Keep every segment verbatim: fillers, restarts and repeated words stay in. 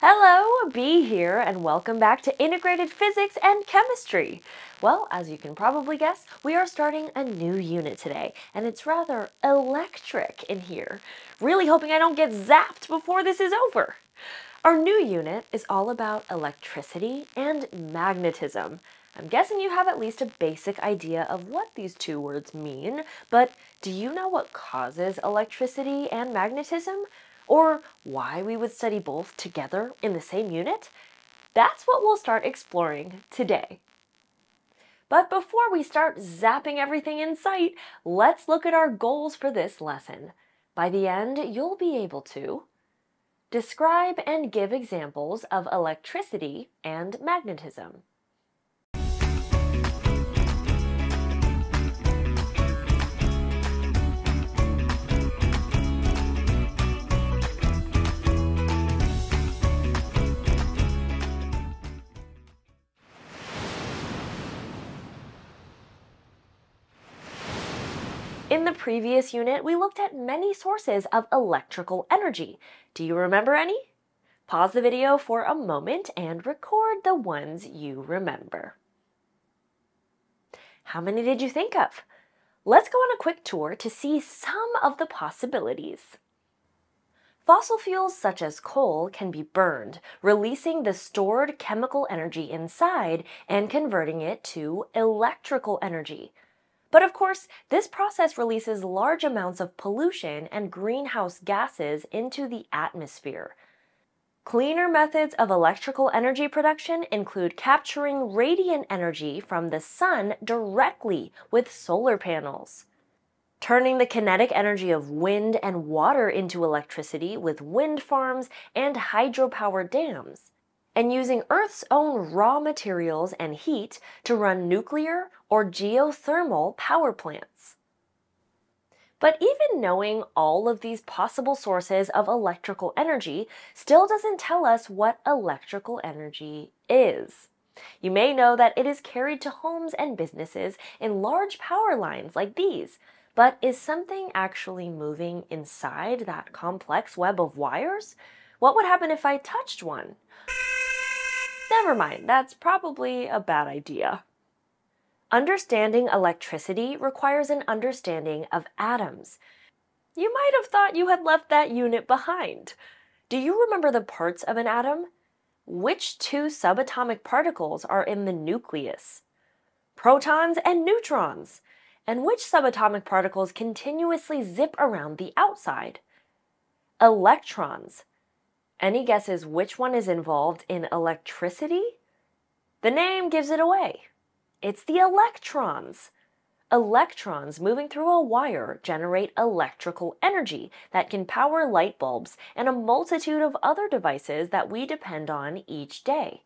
Hello, Bee here, and welcome back to Integrated Physics and Chemistry. Well, as you can probably guess, we are starting a new unit today, and it's rather electric in here. Really hoping I don't get zapped before this is over. Our new unit is all about electricity and magnetism. I'm guessing you have at least a basic idea of what these two words mean, but do you know what causes electricity and magnetism? Or why we would study both together in the same unit? That's what we'll start exploring today. But before we start zapping everything in sight, let's look at our goals for this lesson. By the end, you'll be able to describe and give examples of electricity and magnetism. In the previous unit, we looked at many sources of electrical energy. Do you remember any? Pause the video for a moment and record the ones you remember. How many did you think of? Let's go on a quick tour to see some of the possibilities. Fossil fuels such as coal can be burned, releasing the stored chemical energy inside and converting it to electrical energy. But of course, this process releases large amounts of pollution and greenhouse gases into the atmosphere. Cleaner methods of electrical energy production include capturing radiant energy from the sun directly with solar panels, turning the kinetic energy of wind and water into electricity with wind farms and hydropower dams, and using Earth's own raw materials and heat to run nuclear or geothermal power plants. But even knowing all of these possible sources of electrical energy still doesn't tell us what electrical energy is. You may know that it is carried to homes and businesses in large power lines like these, but is something actually moving inside that complex web of wires? What would happen if I touched one? Never mind, that's probably a bad idea. Understanding electricity requires an understanding of atoms. You might have thought you had left that unit behind. Do you remember the parts of an atom? Which two subatomic particles are in the nucleus? Protons and neutrons. And which subatomic particles continuously zip around the outside? Electrons. Any guesses which one is involved in electricity? The name gives it away. It's the electrons. Electrons moving through a wire generate electrical energy that can power light bulbs and a multitude of other devices that we depend on each day.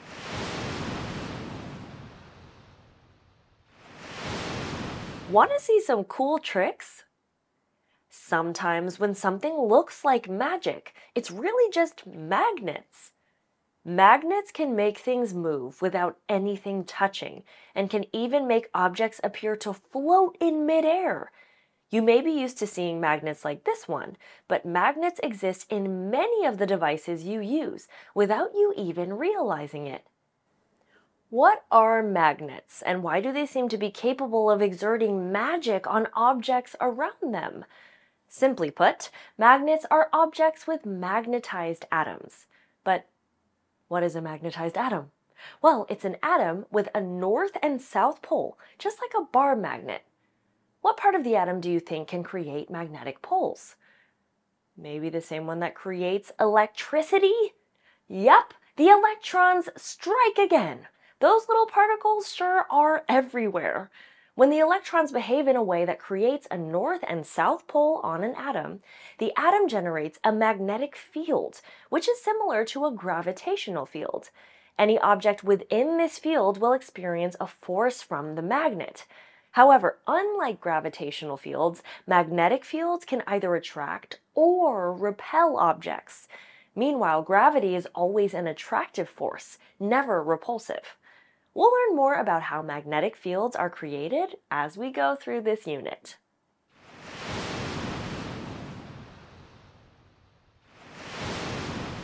Want to see some cool tricks? Sometimes when something looks like magic, it's really just magnets. Magnets can make things move without anything touching and can even make objects appear to float in midair. You may be used to seeing magnets like this one, but magnets exist in many of the devices you use without you even realizing it. What are magnets, and why do they seem to be capable of exerting magic on objects around them? Simply put, magnets are objects with magnetized atoms. But what is a magnetized atom? Well, it's an atom with a north and south pole, just like a bar magnet. What part of the atom do you think can create magnetic poles? Maybe the same one that creates electricity? Yep, the electrons strike again. Those little particles sure are everywhere. When the electrons behave in a way that creates a north and south pole on an atom, the atom generates a magnetic field, which is similar to a gravitational field. Any object within this field will experience a force from the magnet. However, unlike gravitational fields, magnetic fields can either attract or repel objects. Meanwhile, gravity is always an attractive force, never repulsive. We'll learn more about how magnetic fields are created as we go through this unit.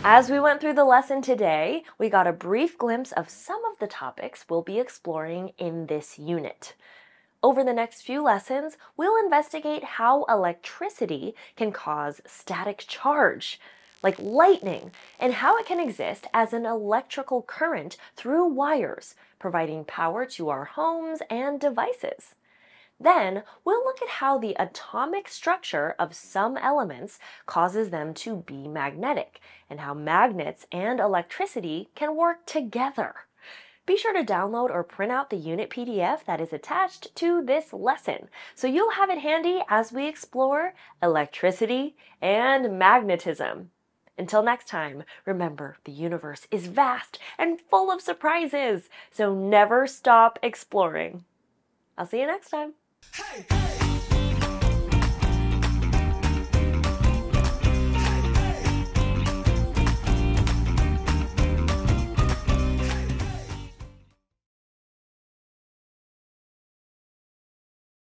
As we went through the lesson today, we got a brief glimpse of some of the topics we'll be exploring in this unit. Over the next few lessons, we'll investigate how electricity can cause static charge, like lightning, and how it can exist as an electrical current through wires, providing power to our homes and devices. Then, we'll look at how the atomic structure of some elements causes them to be magnetic, and how magnets and electricity can work together. Be sure to download or print out the unit P D F that is attached to this lesson, so you'll have it handy as we explore electricity and magnetism. Until next time, remember, the universe is vast and full of surprises, so never stop exploring. I'll see you next time. Hey!